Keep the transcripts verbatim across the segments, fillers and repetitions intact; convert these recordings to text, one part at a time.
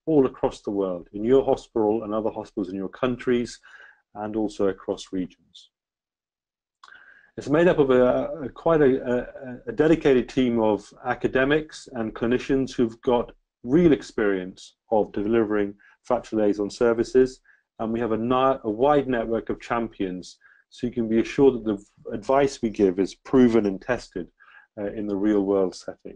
all across the world, in your hospital and other hospitals in your countries, and also across regions. It's made up of a, a quite a, a, a dedicated team of academics and clinicians who've got real experience of delivering fracture liaison services, and we have a, a wide network of champions, so you can be assured that the advice we give is proven and tested uh, in the real world setting.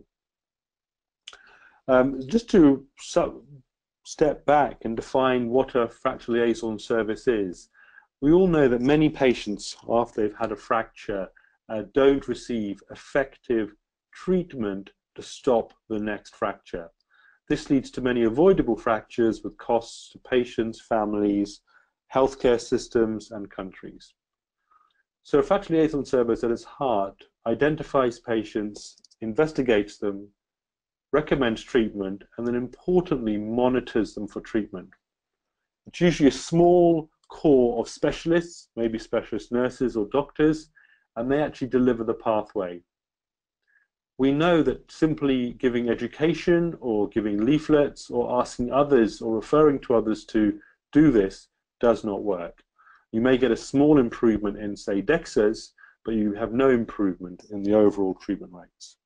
Um, just to so, step back and define what a fracture liaison service is, we all know that many patients, after they've had a fracture, uh, don't receive effective treatment to stop the next fracture. This leads to many avoidable fractures with costs to patients, families, healthcare systems, and countries. So a fracture liaison service at its heart identifies patients, investigates them, recommends treatment, and then importantly monitors them for treatment. It's usually a small core of specialists, maybe specialist nurses or doctors, and they actually deliver the pathway. We know that simply giving education or giving leaflets or asking others or referring to others to do this does not work. You may get a small improvement in, say, DEXAs, but you have no improvement in the overall treatment rates.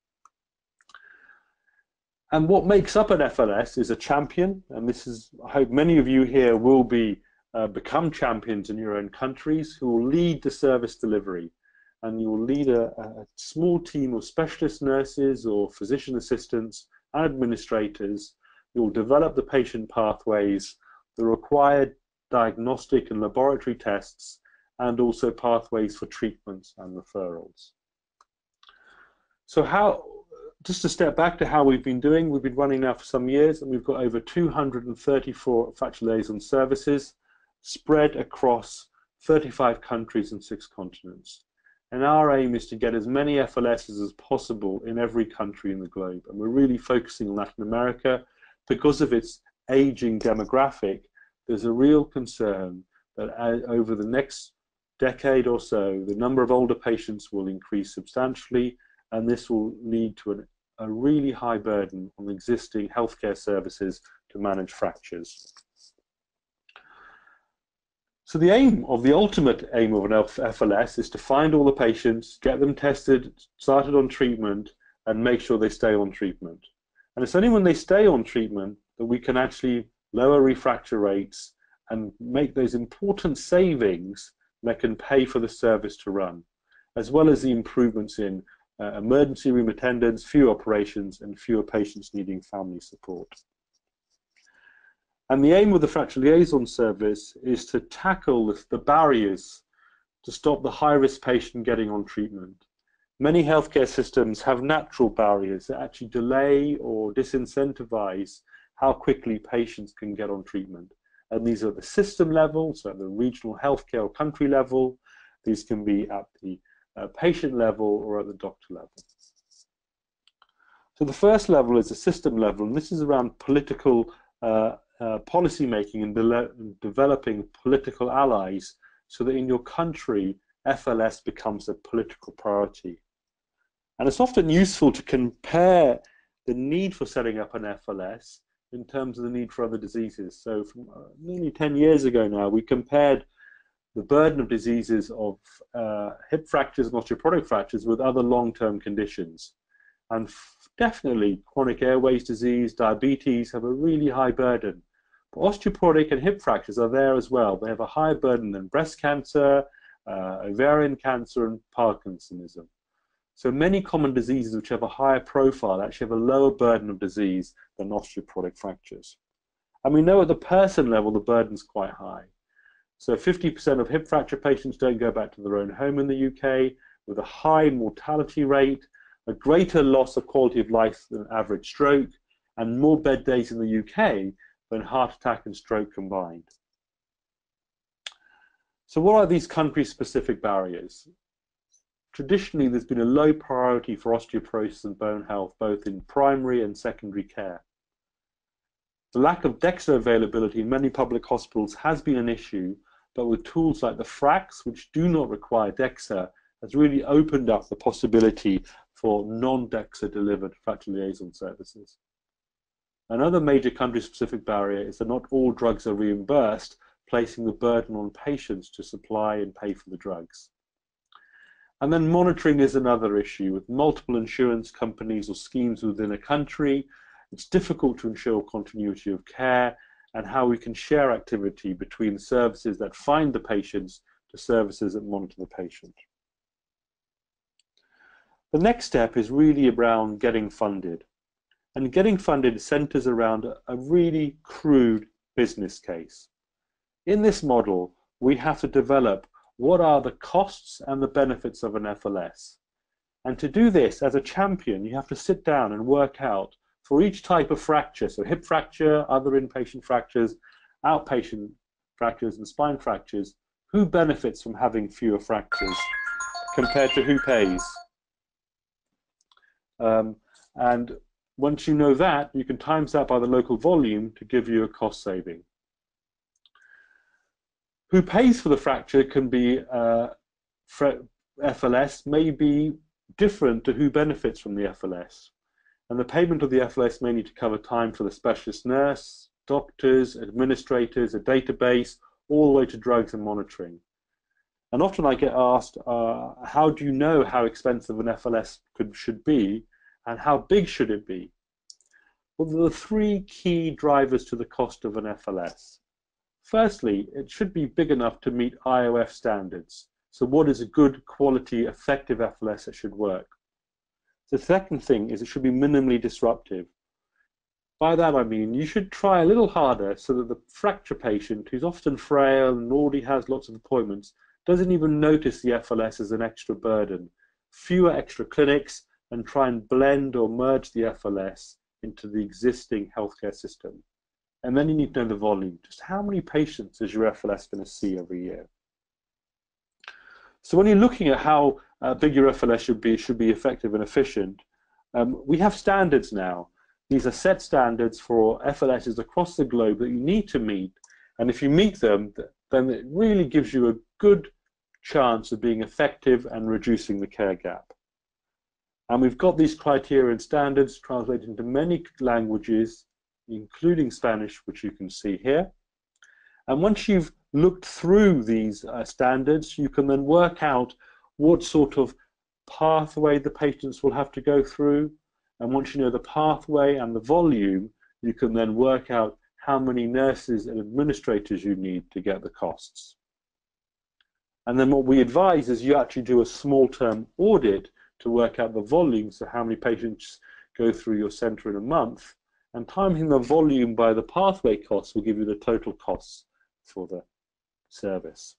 And what makes up an F L S is a champion, and this is, I hope many of you here will be uh, become champions in your own countries who will lead the service delivery, and you will lead a, a small team of specialist nurses or physician assistants and administrators. You will develop the patient pathways, the required diagnostic and laboratory tests, and also pathways for treatments and referrals. So how, just to step back to how we've been doing, we've been running now for some years, and we've got over two hundred thirty-four fracture liaison services spread across thirty-five countries and six continents. And our aim is to get as many F L Ss as possible in every country in the globe. And we're really focusing on Latin America because of its aging demographic. There's a real concern that over the next decade or so, the number of older patients will increase substantially, and this will lead to an, a really high burden on existing healthcare services to manage fractures. So the aim of the ultimate aim of an F L S is to find all the patients, get them tested, started on treatment, and make sure they stay on treatment. And it's only when they stay on treatment that we can actually lower refracture rates and make those important savings that can pay for the service to run, as well as the improvements in uh, emergency room attendance, fewer operations, and fewer patients needing family support. And the aim of the fracture liaison service is to tackle the barriers to stop the high-risk patient getting on treatment. Many healthcare systems have natural barriers that actually delay or disincentivize how quickly patients can get on treatment. And these are at the system level, so at the regional healthcare or country level. These can be at the uh, patient level or at the doctor level. So the first level is the system level, and this is around political uh, uh, policy making and de developing political allies so that in your country, F L S becomes a political priority. And it's often useful to compare the need for setting up an F L S in terms of the need for other diseases. So from uh, nearly ten years ago now, we compared the burden of diseases of uh, hip fractures and osteoporotic fractures with other long-term conditions. And definitely chronic airways disease, diabetes have a really high burden. But osteoporotic and hip fractures are there as well. They have a higher burden than breast cancer, uh, ovarian cancer, and Parkinsonism. So many common diseases which have a higher profile actually have a lower burden of disease than osteoporotic fractures. And we know at the person level the burden is quite high. So fifty percent of hip fracture patients don't go back to their own home in the U K, with a high mortality rate, a greater loss of quality of life than average stroke, and more bed days in the U K than heart attack and stroke combined. So what are these country-specific barriers? Traditionally, there's been a low priority for osteoporosis and bone health, both in primary and secondary care. The lack of DEXA availability in many public hospitals has been an issue, but with tools like the FRAX, which do not require DEXA, has really opened up the possibility for non-DEXA delivered fracture liaison services. Another major country-specific barrier is that not all drugs are reimbursed, placing the burden on patients to supply and pay for the drugs. And then monitoring is another issue. With multiple insurance companies or schemes within a country, it's difficult to ensure continuity of care and how we can share activity between services that find the patients to services that monitor the patient. The next step is really around getting funded. And getting funded centers around a really crude business case. In this model, we have to develop what are the costs and the benefits of an F L S. And to do this, as a champion, you have to sit down and work out for each type of fracture, so hip fracture, other inpatient fractures, outpatient fractures, and spine fractures, who benefits from having fewer fractures compared to who pays. Um, and once you know that, you can times that by the local volume to give you a cost saving. Who pays for the fracture can be uh, F L S may be different to who benefits from the F L S. And the payment of the F L S may need to cover time for the specialist nurse, doctors, administrators, a database, all the way to drugs and monitoring. And often I get asked, uh, how do you know how expensive an F L S could, should be, and how big should it be? Well, there are three key drivers to the cost of an F L S. Firstly, it should be big enough to meet I O F standards. So what is a good quality, effective F L S that should work? The second thing is it should be minimally disruptive. By that I mean you should try a little harder so that the fracture patient, who's often frail and already has lots of appointments, doesn't even notice the F L S as an extra burden. Fewer extra clinics, and try and blend or merge the F L S into the existing healthcare system. And then you need to know the volume. Just how many patients is your F L S going to see every year? So when you're looking at how uh, big your F L S should be, should be effective and efficient, um, we have standards now. These are set standards for F L Ss across the globe that you need to meet. And if you meet them, then it really gives you a good chance of being effective and reducing the care gap. And we've got these criteria and standards translated into many languages, including Spanish, which you can see here. And once you've looked through these uh, standards, you can then work out what sort of pathway the patients will have to go through. And once you know the pathway and the volume, you can then work out how many nurses and administrators you need to get the costs. And then what we advise is you actually do a small-term audit to work out the volume, so how many patients go through your center in a month, and timing the volume by the pathway costs will give you the total costs for the service.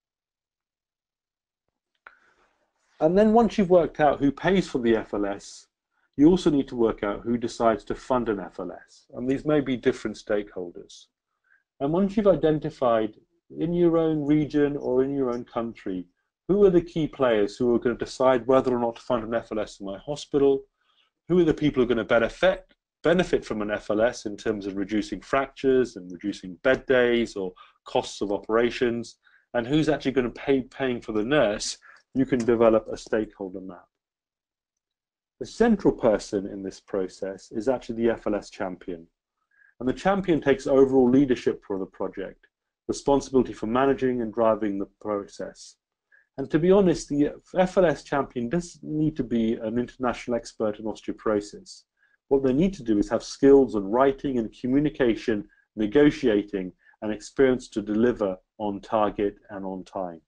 And then once you've worked out who pays for the F L S, you also need to work out who decides to fund an F L S, and these may be different stakeholders. And once you've identified in your own region or in your own country who are the key players who are going to decide whether or not to fund an F L S in my hospital, who are the people who are going to benefit benefit from an F L S in terms of reducing fractures and reducing bed days or costs of operations, and who's actually going to pay paying for the nurse, you can develop a stakeholder map. The central person in this process is actually the F L S champion, and the champion takes overall leadership for the project, responsibility for managing and driving the process. And to be honest, the F L S champion doesn't need to be an international expert in osteoporosis. What they need to do is have skills on writing and communication, negotiating, and experience to deliver on target and on time.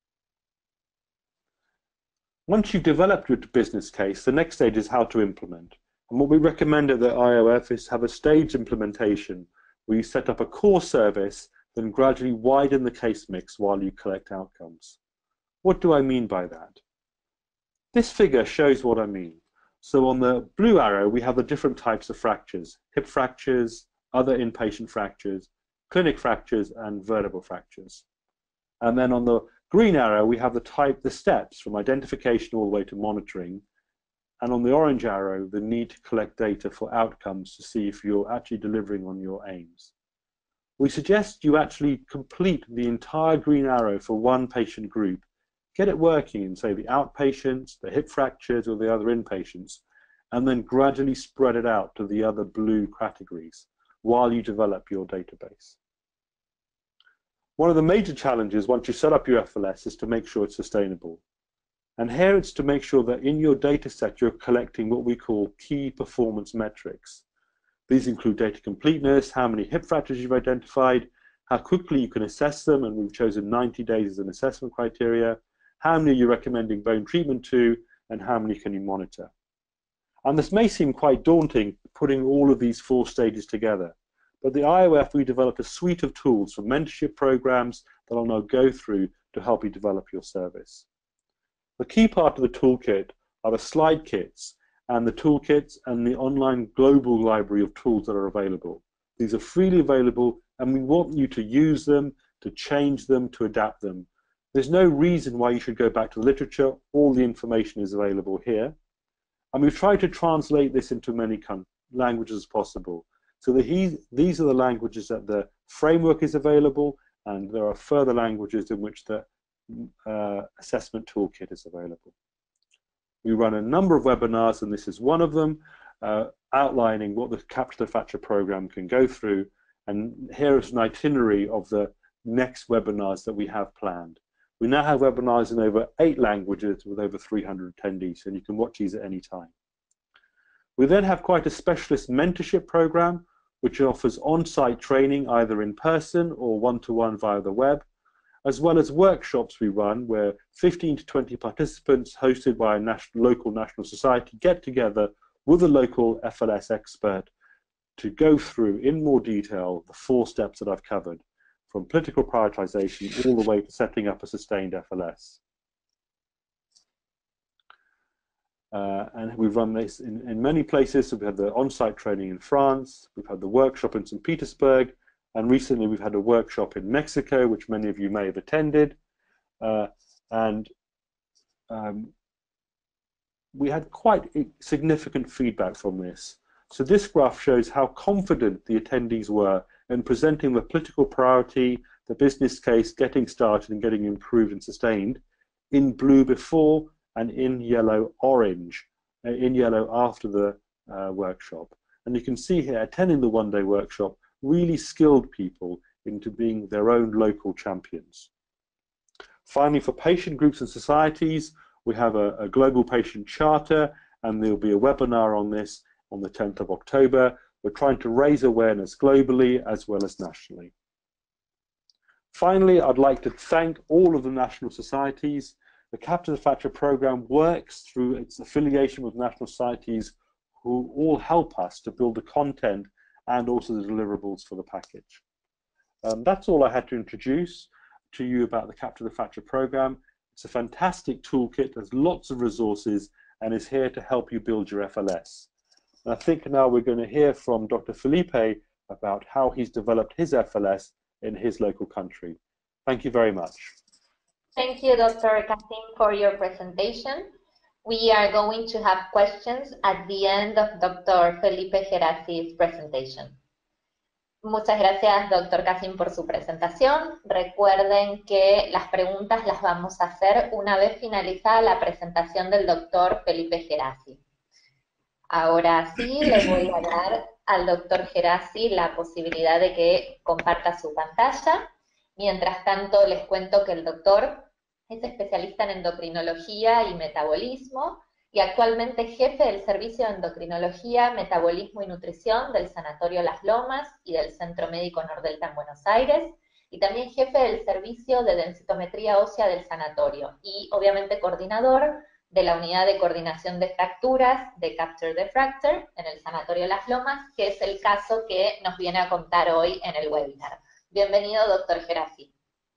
Once you've developed your business case, the next stage is how to implement. And what we recommend at the I O F is have a staged implementation where you set up a core service, then gradually widen the case mix while you collect outcomes. What do I mean by that? This figure shows what I mean. So on the blue arrow, we have the different types of fractures: hip fractures, other inpatient fractures, clinic fractures, and vertebral fractures. And then on the green arrow, we have the type, the steps from identification all the way to monitoring. And on the orange arrow, the need to collect data for outcomes to see if you're actually delivering on your aims. We suggest you actually complete the entire green arrow for one patient group. Get it working in, say, the outpatients, the hip fractures, or the other inpatients, and then gradually spread it out to the other blue categories while you develop your database. One of the major challenges once you set up your F L S is to make sure it's sustainable. And here it's to make sure that in your data set you're collecting what we call key performance metrics. These include data completeness, how many hip fractures you've identified, how quickly you can assess them, and we've chosen ninety days as an assessment criteria, how many you're recommending bone treatment to, and how many can you monitor. And this may seem quite daunting, putting all of these four stages together, but the I O F, we developed a suite of tools from mentorship programs that I'll now go through to help you develop your service. The key part of the toolkit are the slide kits and the toolkits and the online global library of tools that are available. These are freely available, and we want you to use them, to change them, to adapt them. There's no reason why you should go back to the literature. All the information is available here. And we've tried to translate this into many languages as possible. So that he, these are the languages that the framework is available, and there are further languages in which the uh, assessment toolkit is available. We run a number of webinars, and this is one of them, uh, outlining what the Capture the Fracture program can go through. And here is an itinerary of the next webinars that we have planned. We now have webinars in over eight languages with over three hundred attendees, and you can watch these at any time. We then have quite a specialist mentorship program, which offers on-site training either in person or one-to-one via the web, as well as workshops we run where fifteen to twenty participants hosted by a national, local national society get together with a local F L S expert to go through in more detail the four steps that I've covered, from political prioritization all the way to setting up a sustained F L S. Uh, and we've run this in, in many places. So we've had the on-site training in France, we've had the workshop in Saint Petersburg, and recently we've had a workshop in Mexico, which many of you may have attended. Uh, and um, we had quite significant feedback from this. So this graph shows how confident the attendees were in presenting the political priority, the business case, getting started and getting improved and sustained, in blue before and in yellow orange, uh, in yellow after the uh, workshop. And you can see here, attending the one-day workshop, really skilled people into being their own local champions. Finally, for patient groups and societies, we have a, a global patient charter, and there'll be a webinar on this on the tenth of October. We're trying to raise awareness globally as well as nationally. Finally, I'd like to thank all of the national societies. The Capture the Fracture program works through its affiliation with national societies who all help us to build the content and also the deliverables for the package. Um, that's all I had to introduce to you about the Capture the Fracture program. It's a fantastic toolkit, there's lots of resources, and is here to help you build your F L S. And I think now we're going to hear from Doctor Felipe about how he's developed his F L S in his local country. Thank you very much. Thank you, Doctor Cassim, for your presentation. We are going to have questions at the end of Doctor Felipe Geraci's presentation. Muchas gracias, Doctor Cassim, por su presentación. Recuerden que las preguntas las vamos a hacer una vez finalizada la presentación del Doctor Felipe Geraci. Ahora sí, le voy a dar al Doctor Geraci la posibilidad de que comparta su pantalla. Mientras tanto, les cuento que el doctor es especialista en endocrinología y metabolismo y actualmente jefe del Servicio de Endocrinología, Metabolismo y Nutrición del Sanatorio Las Lomas y del Centro Médico Nordelta en Buenos Aires, y también jefe del Servicio de Densitometría Ósea del Sanatorio, y obviamente coordinador de la Unidad de Coordinación de Fracturas de Capture the Fracture en el Sanatorio Las Lomas, que es el caso que nos viene a contar hoy en el webinar. Bienvenido, doctor Geraci.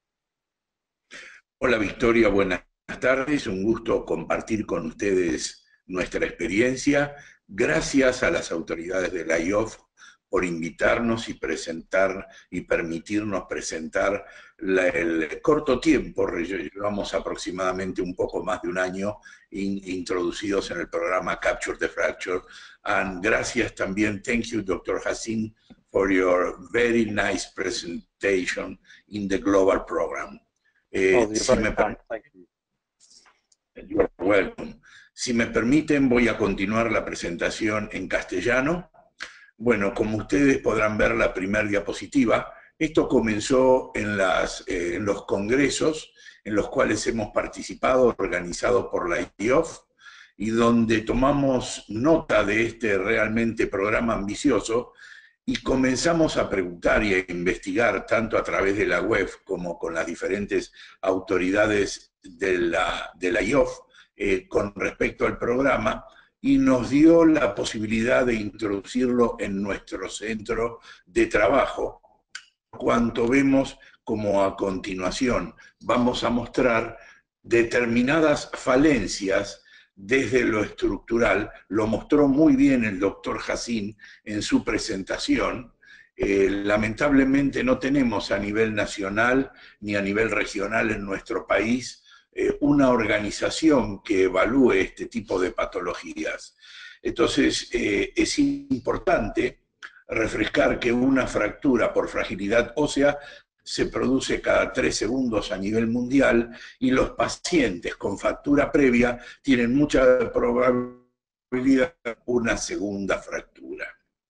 Hola, Victoria, buenas tardes. Un gusto compartir con ustedes nuestra experiencia. Gracias a las autoridades de la I O F por invitarnos y presentar y permitirnos presentar la, el corto tiempo, llevamos aproximadamente un poco más de un año in, introducidos en el programa Capture the Fracture. And gracias también, thank you, Doctor Cassim, for your very nice presentation in the global program. Eh, oh, si me Thank you. You are welcome. Si me permiten, voy a continuar la presentación en castellano. Bueno, como ustedes podrán ver la primera diapositiva, esto comenzó en, las, eh, en los congresos en los cuales hemos participado, organizados por la I O F, y donde tomamos nota de este realmente programa ambicioso y comenzamos a preguntar y a investigar, tanto a través de la web como con las diferentes autoridades de la, de la I O F, eh, con respecto al programa, y nos dio la posibilidad de introducirlo en nuestro centro de trabajo. Cuanto vemos como a continuación, vamos a mostrar determinadas falencias desde lo estructural. Lo mostró muy bien el doctor Jacín en su presentación. Eh, lamentablemente no tenemos a nivel nacional ni a nivel regional en nuestro país eh, una organización que evalúe este tipo de patologías. Entonces, eh, es importante refrescar que una fractura por fragilidad ósea se produce cada tres segundos a nivel mundial, y los pacientes con fractura previa tienen mucha probabilidad de una segunda fractura.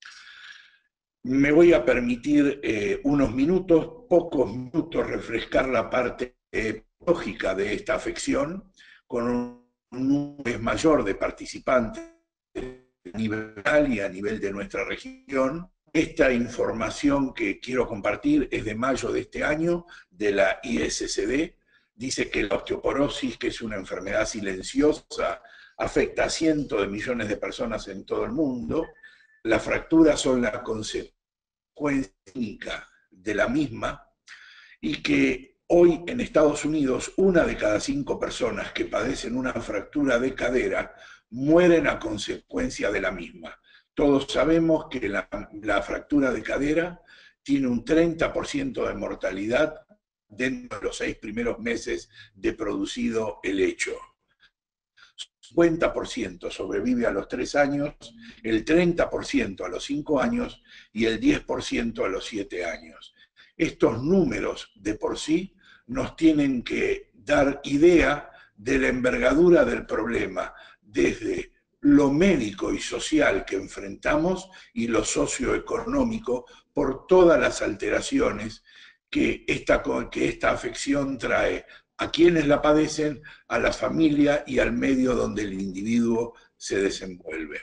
Me voy a permitir eh, unos minutos, pocos minutos, refrescar la parte epidemiológica de esta afección, con un número mayor de participantes a nivel y a nivel de nuestra región. Esta información que quiero compartir es de mayo de este año, de la I S C D. Dice que la osteoporosis, que es una enfermedad silenciosa, afecta a cientos de millones de personas en todo el mundo. Las fracturas son la consecuencia clínica de la misma, y que hoy en Estados Unidos una de cada cinco personas que padecen una fractura de cadera mueren a consecuencia de la misma. Todos sabemos que la, la fractura de cadera tiene un treinta por ciento de mortalidad dentro de los seis primeros meses de producido el hecho. cincuenta por ciento sobrevive a los tres años, el treinta por ciento a los cinco años y el diez por ciento a los siete años. Estos números de por sí nos tienen que dar idea de la envergadura del problema, desde lo médico y social que enfrentamos y lo socioeconómico, por todas las alteraciones que esta, que esta afección trae a quienes la padecen, a la familia y al medio donde el individuo se desenvuelve.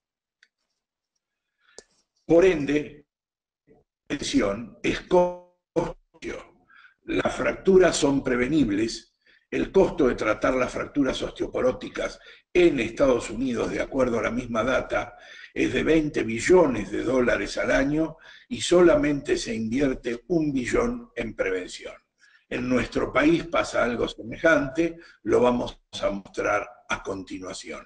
Por ende, la prevención es costo. Las fracturas son prevenibles. El costo de tratar las fracturas osteoporóticas en Estados Unidos, de acuerdo a la misma data, es de veinte billones de dólares al año, y solamente se invierte un billón en prevención. En nuestro país pasa algo semejante, lo vamos a mostrar a continuación.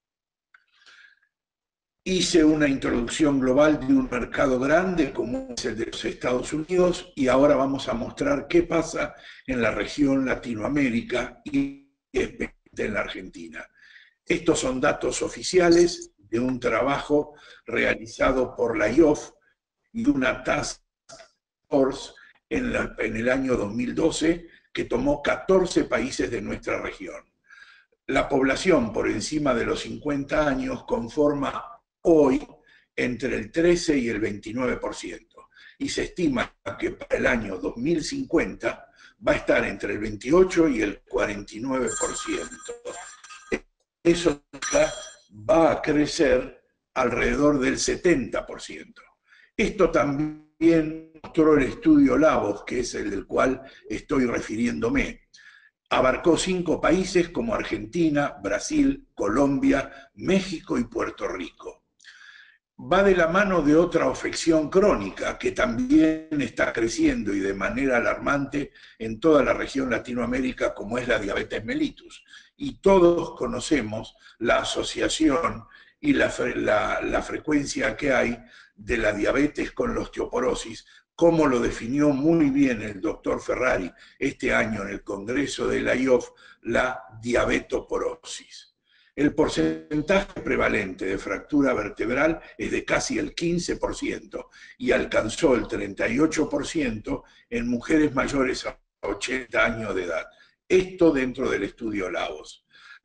Hice una introducción global de un mercado grande como es el de los Estados Unidos, y ahora vamos a mostrar qué pasa en la región Latinoamérica y especialmente en la Argentina. Estos son datos oficiales de un trabajo realizado por la I O F y una Task Force en, la, en el año dos mil doce, que tomó catorce países de nuestra región. La población por encima de los cincuenta años conforma hoy entre el trece y el veintinueve por ciento, y se estima que para el año dos mil cincuenta va a estar entre el veintiocho y el cuarenta y nueve por ciento. Eso va a crecer alrededor del setenta por ciento. Esto también mostró el estudio Lavos, que es el del cual estoy refiriéndome. Abarcó cinco países como Argentina, Brasil, Colombia, México y Puerto Rico. Va de la mano de otra afección crónica que también está creciendo y de manera alarmante en toda la región Latinoamérica, como es la diabetes mellitus. Y todos conocemos la asociación y la, la, la frecuencia que hay de la diabetes con la osteoporosis, como lo definió muy bien el doctor Ferrari este año en el Congreso de la I O F, la diabetoporosis. El porcentaje prevalente de fractura vertebral es de casi el quince por ciento y alcanzó el treinta y ocho por ciento en mujeres mayores a ochenta años de edad. Esto dentro del estudio Lavos.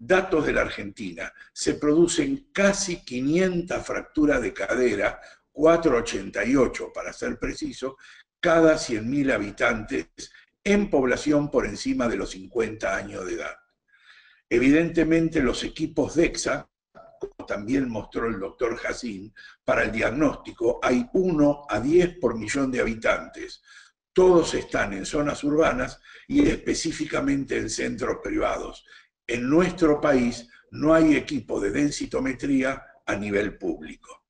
Datos de la Argentina. Se producen casi quinientas fracturas de cadera, cuatrocientos ochenta y ocho para ser preciso, cada cien mil habitantes en población por encima de los cincuenta años de edad. Evidentemente los equipos DEXA, como también mostró el doctor Jacín, para el diagnóstico hay uno a diez por millón de habitantes. Todos están en zonas urbanas y específicamente en centros privados. En nuestro país no hay equipo de densitometría a nivel público.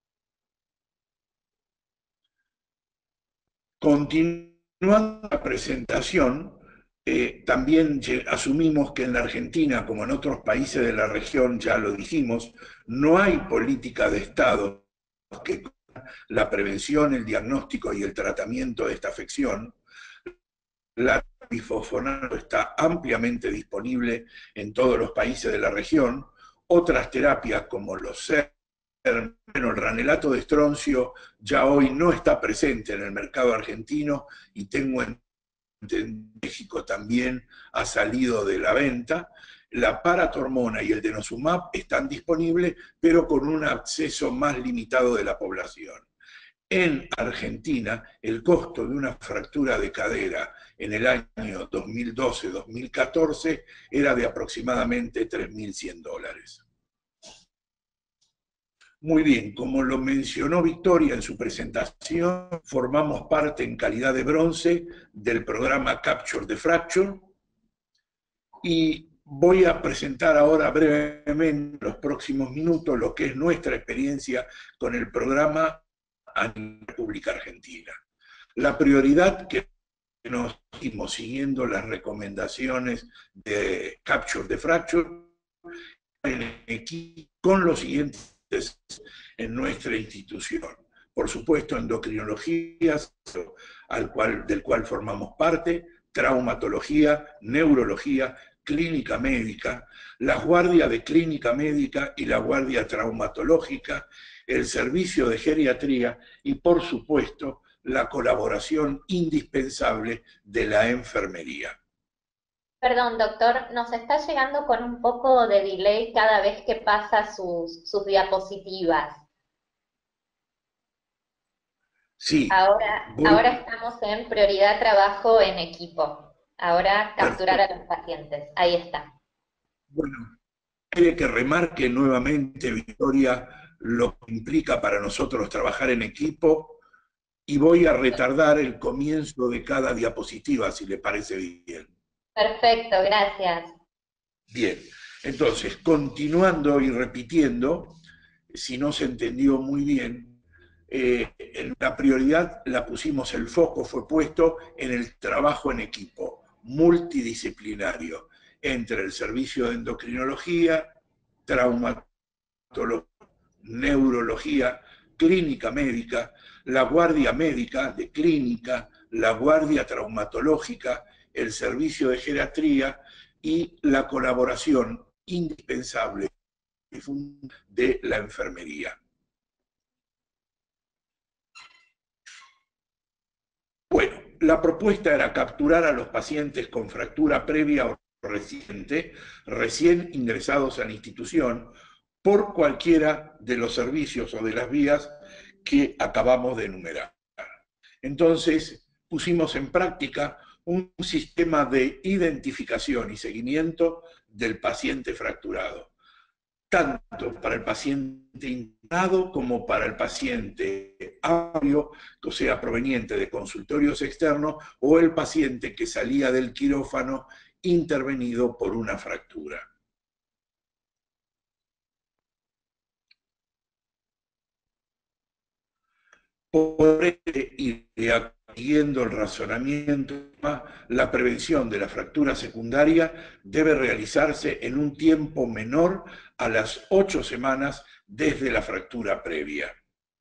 Continuando la presentación, eh, también asumimos que en la Argentina, como en otros países de la región, ya lo dijimos, no hay política de Estado que la prevención, el diagnóstico y el tratamiento de esta afección. La bifosfonato está ampliamente disponible en todos los países de la región. Otras terapias como los C E R, bueno, el ranelato de estroncio ya hoy no está presente en el mercado argentino y tengo en, en México también ha salido de la venta. La paratormona y el denosumab están disponibles, pero con un acceso más limitado de la población. En Argentina, el costo de una fractura de cadera en el año dos mil doce dos mil catorce era de aproximadamente tres mil cien dólares. Muy bien, como lo mencionó Victoria en su presentación, formamos parte en calidad de bronce del programa Capture the Fracture y voy a presentar ahora brevemente, en los próximos minutos, lo que es nuestra experiencia con el programa a la República Argentina. La prioridad que nos dimos siguiendo las recomendaciones de Capture the Fracture en equipo con los siguientes en nuestra institución. Por supuesto, endocrinología, al cual, del cual formamos parte, traumatología, neurología, clínica médica, la guardia de clínica médica y la guardia traumatológica, el servicio de geriatría y, por supuesto, la colaboración indispensable de la enfermería. Perdón, doctor, nos está llegando con un poco de delay cada vez que pasa sus, sus diapositivas. Sí. Ahora, voy... ahora estamos en prioridad trabajo en equipo. Ahora capturar Perfecto. A los pacientes. Ahí está. Bueno, quiere que remarque nuevamente, Victoria, lo que implica para nosotros trabajar en equipo y voy a retardar el comienzo de cada diapositiva, si le parece bien. Perfecto, gracias. Bien, entonces, continuando y repitiendo, si no se entendió muy bien, eh, la prioridad la pusimos, el foco fue puesto en el trabajo en equipo, multidisciplinario, entre el servicio de endocrinología, traumatología, neurología, clínica médica, la guardia médica de clínica, la guardia traumatológica, el servicio de geriatría y la colaboración indispensable de la enfermería. Bueno, la propuesta era capturar a los pacientes con fractura previa o reciente, recién ingresados a la institución, por cualquiera de los servicios o de las vías que acabamos de enumerar. Entonces, pusimos en práctica un sistema de identificación y seguimiento del paciente fracturado, tanto para el paciente internado como para el paciente amplio, o sea, proveniente de consultorios externos, o el paciente que salía del quirófano intervenido por una fractura. Por este, y siguiendo el razonamiento, la prevención de la fractura secundaria debe realizarse en un tiempo menor a las ocho semanas desde la fractura previa.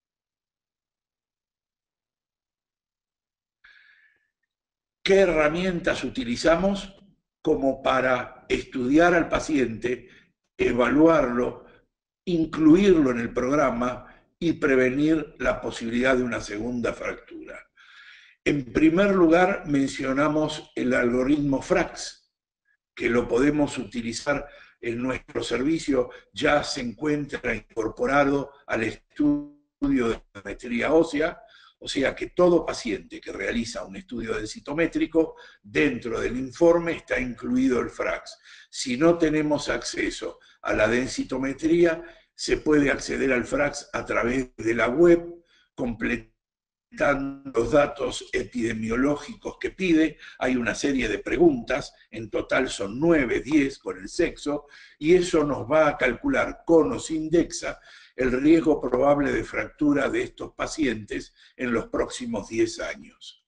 ¿Qué herramientas utilizamos como para estudiar al paciente, evaluarlo, incluirlo en el programa y prevenir la posibilidad de una segunda fractura? En primer lugar, mencionamos el algoritmo FRAX, que lo podemos utilizar en nuestro servicio ya se encuentra incorporado al estudio de densitometría ósea, o sea que todo paciente que realiza un estudio densitométrico, dentro del informe está incluido el FRAX. Si no tenemos acceso a la densitometría, se puede acceder al FRAX a través de la web, completando los datos epidemiológicos que pide. Hay una serie de preguntas, en total son nueve, diez con el sexo, y eso nos va a calcular con o sin DEXA el riesgo probable de fractura de estos pacientes en los próximos diez años.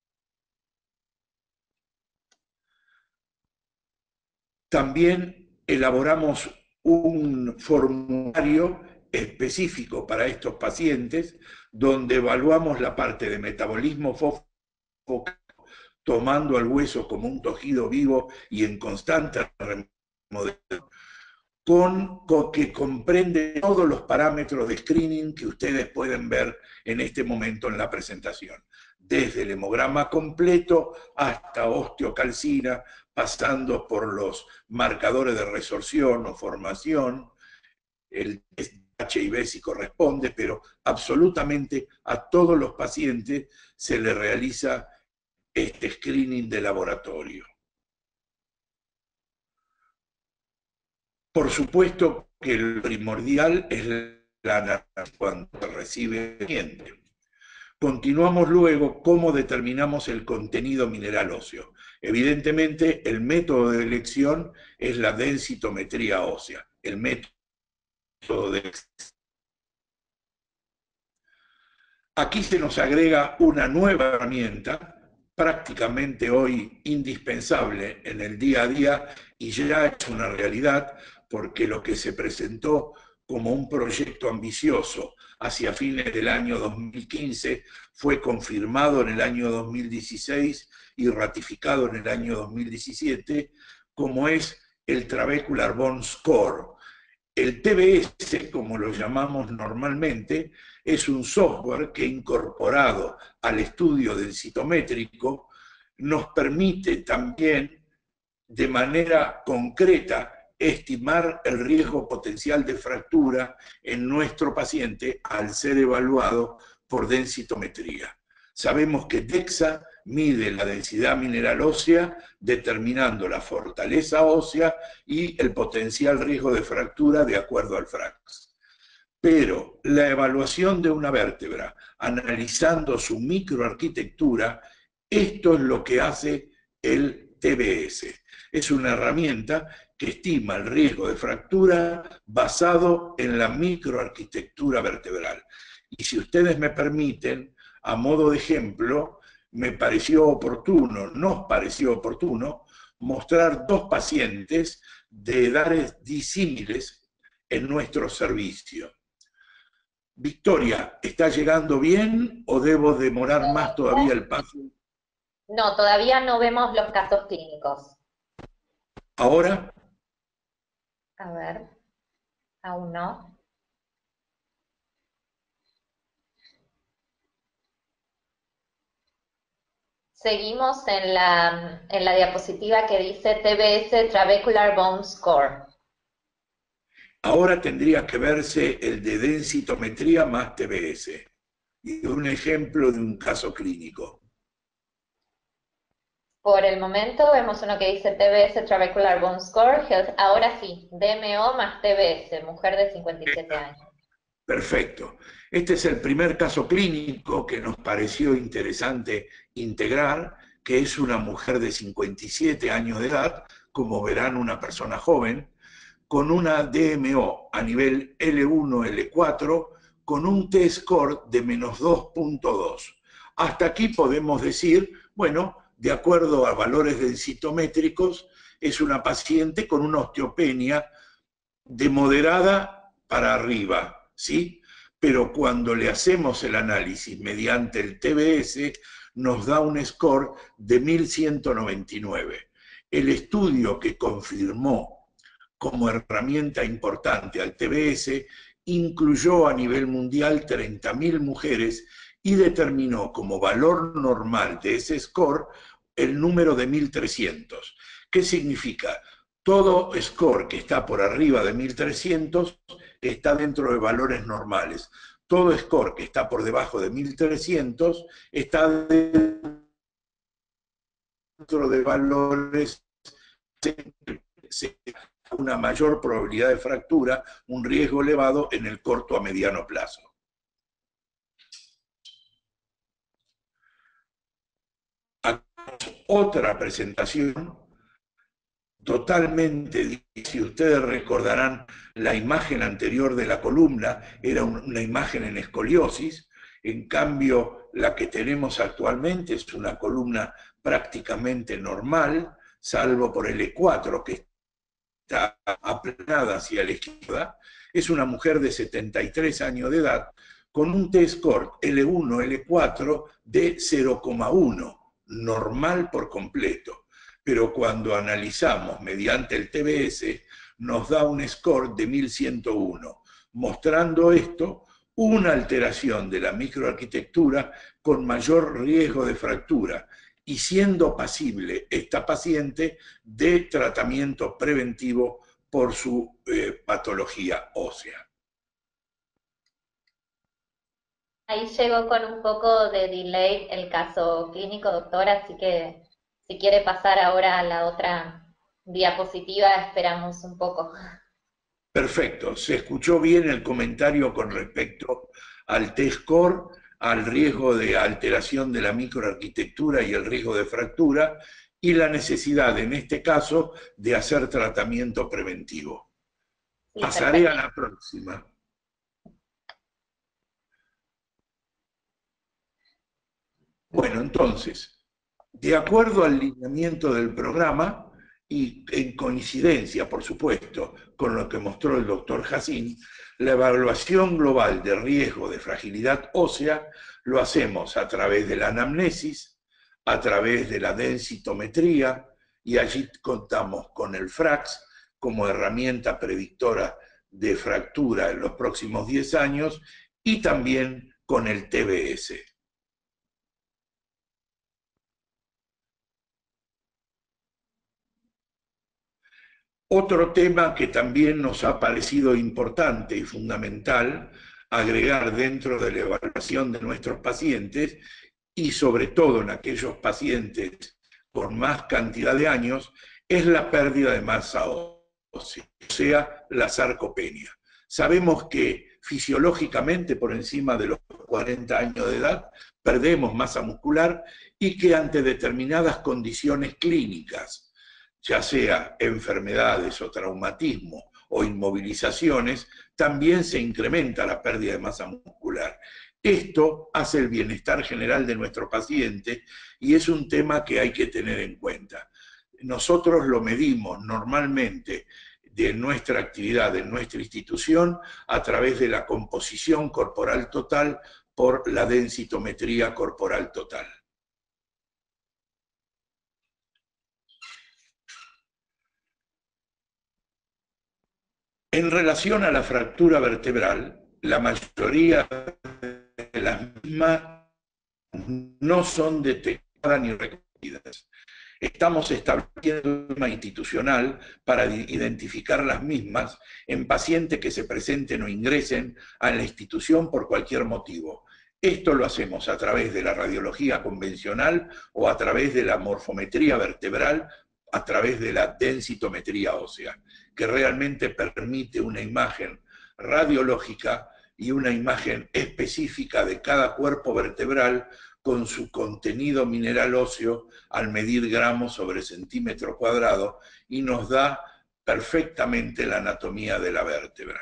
También elaboramos un formulario específico para estos pacientes, donde evaluamos la parte de metabolismo fosfocálico, tomando al hueso como un tejido vivo y en constante remodelación, con, con que comprende todos los parámetros de screening que ustedes pueden ver en este momento en la presentación, desde el hemograma completo hasta osteocalcina, pasando por los marcadores de resorción o formación, el H I V si corresponde, pero absolutamente a todos los pacientes se les realiza este screening de laboratorio. Por supuesto que el primordial es la analítica cuando se recibe el paciente. Continuamos luego cómo determinamos el contenido mineral óseo. Evidentemente, el método de elección es la densitometría ósea, el método de... Aquí se nos agrega una nueva herramienta, prácticamente hoy indispensable en el día a día, y ya es una realidad, porque lo que se presentó como un proyecto ambicioso hacia fines del año dos mil quince fue confirmado en el año dos mil dieciséis y ratificado en el año dos mil diecisiete, como es el Trabecular Bone Score. El T B S, como lo llamamos normalmente, es un software que, incorporado al estudio densitométrico, nos permite también de manera concreta estimar el riesgo potencial de fractura en nuestro paciente al ser evaluado por densitometría. Sabemos que DEXA mide la densidad mineral ósea determinando la fortaleza ósea y el potencial riesgo de fractura de acuerdo al FRAX. Pero la evaluación de una vértebra, analizando su microarquitectura, esto es lo que hace el T B S. Es una herramienta que estima el riesgo de fractura basado en la microarquitectura vertebral. Y si ustedes me permiten, a modo de ejemplo, me pareció oportuno, nos pareció oportuno, mostrar dos pacientes de edades disímiles en nuestro servicio. Victoria, ¿está llegando bien o debo demorar más todavía el paso? No, todavía no vemos los casos clínicos. ¿Ahora? A ver, aún no. Seguimos en la, en la diapositiva que dice T B S Trabecular Bone Score. Ahora tendría que verse el de densitometría más T B S. Y un ejemplo de un caso clínico. Por el momento vemos uno que dice T B S Trabecular Bone Score. Ahora sí, D M O más T B S, mujer de cincuenta y siete años. Perfecto. Este es el primer caso clínico que nos pareció interesante integrar, que es una mujer de cincuenta y siete años de edad, como verán una persona joven, con una D M O a nivel L uno, L cuatro, con un T-score de menos dos punto dos. Hasta aquí podemos decir, bueno, de acuerdo a valores densitométricos, es una paciente con una osteopenia de moderada para arriba, ¿sí? Pero cuando le hacemos el análisis mediante el T B S, nos da un score de mil ciento noventa y nueve. El estudio que confirmó como herramienta importante al T B S incluyó a nivel mundial treinta mil mujeres y determinó como valor normal de ese score el número de mil trescientos. ¿Qué significa? Todo score que está por arriba de mil trescientos está dentro de valores normales. Todo score que está por debajo de mil trescientos está dentro de valores una mayor probabilidad de fractura, un riesgo elevado en el corto a mediano plazo. Otra presentación totalmente, si ustedes recordarán, la imagen anterior de la columna era una imagen en escoliosis, en cambio la que tenemos actualmente es una columna prácticamente normal, salvo por el E cuatro que está aplanada hacia la izquierda. Es una mujer de setenta y tres años de edad con un T-score L uno, L cuatro de cero coma uno, normal por completo. Pero cuando analizamos mediante el T B S, nos da un score de mil ciento uno, mostrando esto una alteración de la microarquitectura con mayor riesgo de fractura y siendo pasible esta paciente de tratamiento preventivo por su eh, patología ósea. Ahí llegó con un poco de delay el caso clínico, doctora, así que si quiere pasar ahora a la otra diapositiva, esperamos un poco. Perfecto, se escuchó bien el comentario con respecto al T-score, al riesgo de alteración de la microarquitectura y el riesgo de fractura, y la necesidad, en este caso, de hacer tratamiento preventivo. Sí, Pasaré perfecto. a la próxima. Bueno, entonces, de acuerdo al lineamiento del programa, y en coincidencia, por supuesto, con lo que mostró el doctor Jacín, la evaluación global de riesgo de fragilidad ósea lo hacemos a través de la anamnesis, a través de la densitometría, y allí contamos con el FRAX como herramienta predictora de fractura en los próximos diez años, y también con el T B S. Otro tema que también nos ha parecido importante y fundamental agregar dentro de la evaluación de nuestros pacientes, y sobre todo en aquellos pacientes con más cantidad de años, es la pérdida de masa ósea, o sea, la sarcopenia. Sabemos que fisiológicamente por encima de los cuarenta años de edad perdemos masa muscular y que ante determinadas condiciones clínicas, ya sea enfermedades o traumatismo o inmovilizaciones, también se incrementa la pérdida de masa muscular. Esto hace el bienestar general de nuestro paciente y es un tema que hay que tener en cuenta. Nosotros lo medimos normalmente de nuestra actividad, de nuestra institución, a través de la composición corporal total por la densitometría corporal total. En relación a la fractura vertebral, la mayoría de las mismas no son detectadas ni reconocidas. Estamos estableciendo una institucional para identificar las mismas en pacientes que se presenten o ingresen a la institución por cualquier motivo. Esto lo hacemos a través de la radiología convencional o a través de la morfometría vertebral, a través de la densitometría ósea, que realmente permite una imagen radiológica y una imagen específica de cada cuerpo vertebral con su contenido mineral óseo al medir gramos sobre centímetro cuadrado, y nos da perfectamente la anatomía de la vértebra.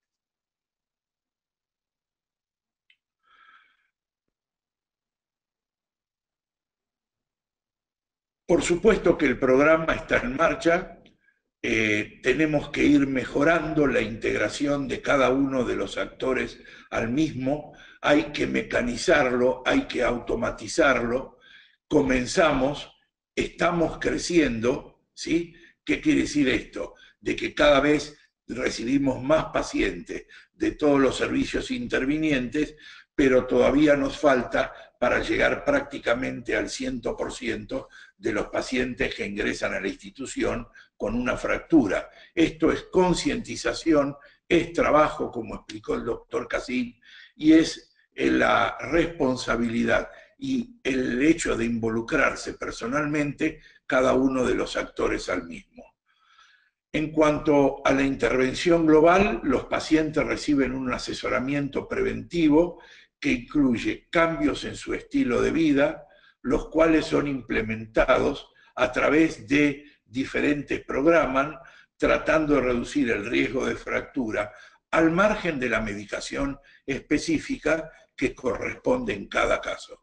Por supuesto que el programa está en marcha. Eh, tenemos que ir mejorando la integración de cada uno de los actores al mismo, hay que mecanizarlo, hay que automatizarlo. Comenzamos, estamos creciendo, ¿sí? ¿Qué quiere decir esto? De que cada vez recibimos más pacientes de todos los servicios intervinientes, pero todavía nos falta para llegar prácticamente al cien por ciento de los pacientes que ingresan a la institución con una fractura. Esto es concientización, es trabajo, como explicó el doctor Cassim, y es la responsabilidad y el hecho de involucrarse personalmente cada uno de los actores al mismo. En cuanto a la intervención global, los pacientes reciben un asesoramiento preventivo que incluye cambios en su estilo de vida, los cuales son implementados a través de diferentes programas, tratando de reducir el riesgo de fractura, al margen de la medicación específica que corresponde en cada caso.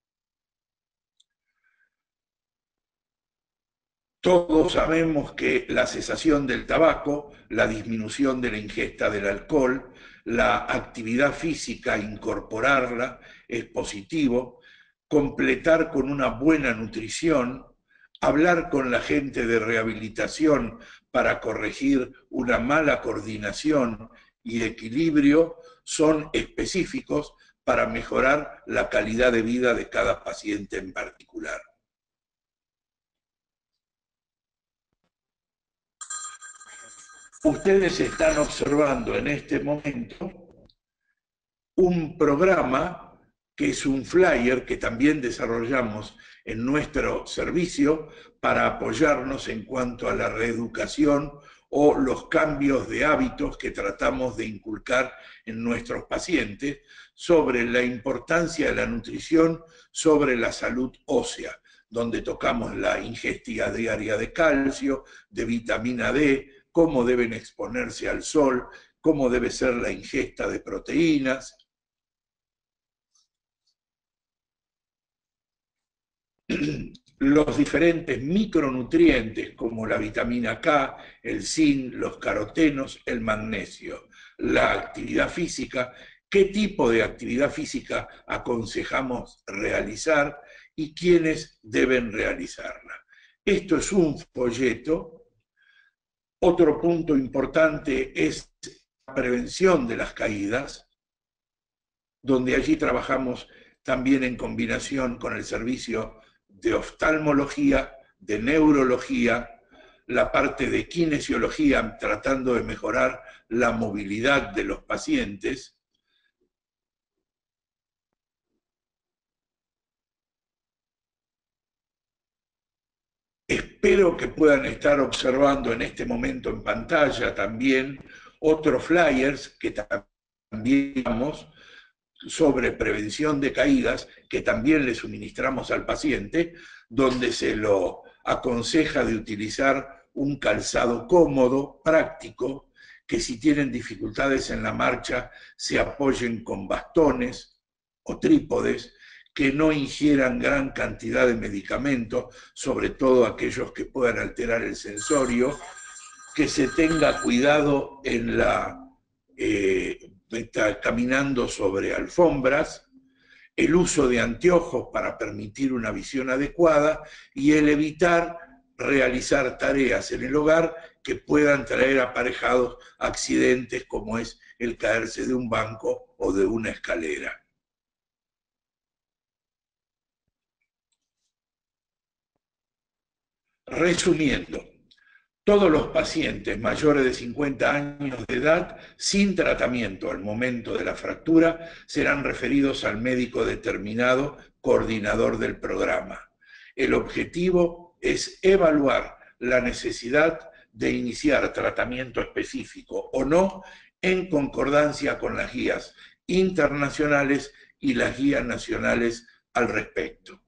Todos sabemos que la cesación del tabaco, la disminución de la ingesta del alcohol, la actividad física, incorporarla, es positivo, completar con una buena nutrición, hablar con la gente de rehabilitación para corregir una mala coordinación y equilibrio son específicos para mejorar la calidad de vida de cada paciente en particular. Ustedes están observando en este momento un programa que es un flyer que también desarrollamos en nuestro servicio para apoyarnos en cuanto a la reeducación o los cambios de hábitos que tratamos de inculcar en nuestros pacientes sobre la importancia de la nutrición, sobre la salud ósea, donde tocamos la ingesta diaria de calcio, de vitamina D, cómo deben exponerse al sol, cómo debe ser la ingesta de proteínas. Los diferentes micronutrientes como la vitamina K, el zinc, los carotenos, el magnesio, la actividad física, qué tipo de actividad física aconsejamos realizar y quiénes deben realizarla. Esto es un folleto. Otro punto importante es la prevención de las caídas, donde allí trabajamos también en combinación con el servicio de oftalmología, de neurología, la parte de kinesiología, tratando de mejorar la movilidad de los pacientes. Espero que puedan estar observando en este momento en pantalla también otros flyers que también damos sobre prevención de caídas, que también le suministramos al paciente, donde se lo aconseja de utilizar un calzado cómodo, práctico, que si tienen dificultades en la marcha se apoyen con bastones o trípodes, que no ingieran gran cantidad de medicamentos, sobre todo aquellos que puedan alterar el sensorio, que se tenga cuidado en la eh, caminando sobre alfombras, el uso de anteojos para permitir una visión adecuada y el evitar realizar tareas en el hogar que puedan traer aparejados accidentes como es el caerse de un banco o de una escalera. Resumiendo, todos los pacientes mayores de cincuenta años de edad sin tratamiento al momento de la fractura serán referidos al médico determinado coordinador del programa. El objetivo es evaluar la necesidad de iniciar tratamiento específico o no en concordancia con las guías internacionales y las guías nacionales al respecto.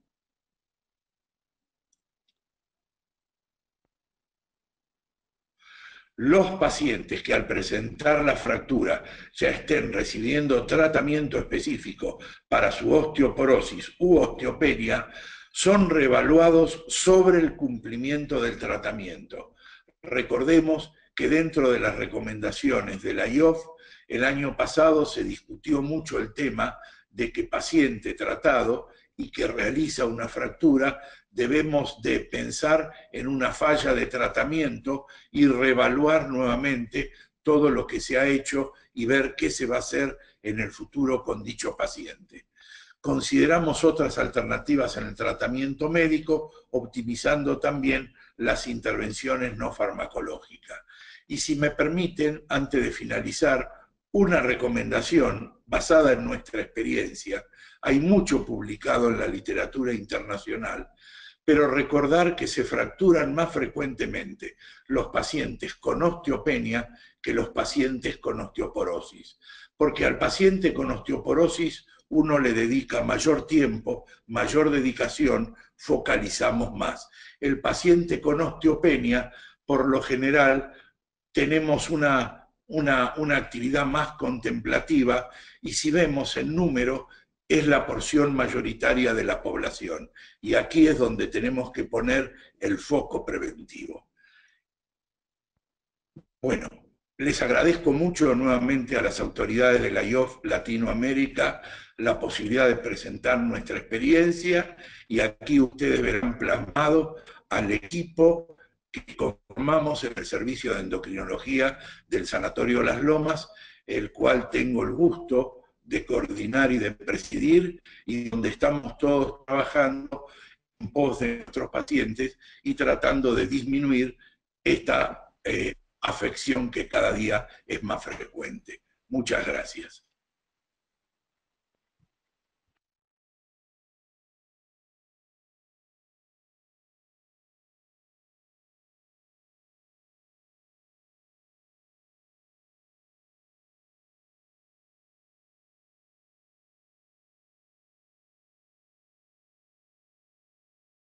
Los pacientes que al presentar la fractura ya estén recibiendo tratamiento específico para su osteoporosis u osteopenia son reevaluados sobre el cumplimiento del tratamiento. Recordemos que dentro de las recomendaciones de la I O F, el año pasado se discutió mucho el tema de que paciente tratado y que realiza una fractura, debemos de pensar en una falla de tratamiento y reevaluar nuevamente todo lo que se ha hecho y ver qué se va a hacer en el futuro con dicho paciente. consideramos otras alternativas en el tratamiento médico, optimizando también las intervenciones no farmacológicas. Y si me permiten, antes de finalizar, una recomendación basada en nuestra experiencia. Hay mucho publicado en la literatura internacional, pero recordar que se fracturan más frecuentemente los pacientes con osteopenia que los pacientes con osteoporosis. Porque al paciente con osteoporosis uno le dedica mayor tiempo, mayor dedicación, focalizamos más. El paciente con osteopenia, por lo general, tenemos una, una, una actividad más contemplativa y si vemos el número, es la porción mayoritaria de la población. Y aquí es donde tenemos que poner el foco preventivo. Bueno, les agradezco mucho nuevamente a las autoridades de la I O F Latinoamérica la posibilidad de presentar nuestra experiencia y aquí ustedes verán plasmado al equipo que conformamos en el servicio de endocrinología del Sanatorio Las Lomas, el cual tengo el gusto de coordinar y de presidir, y donde estamos todos trabajando en pos de nuestros pacientes y tratando de disminuir esta eh, afección que cada día es más frecuente. Muchas gracias.